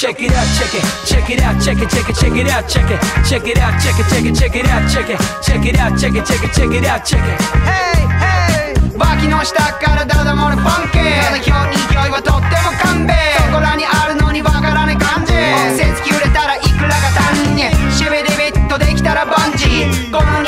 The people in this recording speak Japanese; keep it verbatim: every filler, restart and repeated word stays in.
check it out, check it, check it out, check it, check it, check it out, check it, check it out, check it, check it, check it out, check it, check it out, check it, check it, check it out, check it. Hey hey 脇の下からダダ漏れパンケー勢い勢いはとっても勘弁そこらにあるのにわからない感じ季節切れたらいくらが単にシュビデビッとできたらバンジーこの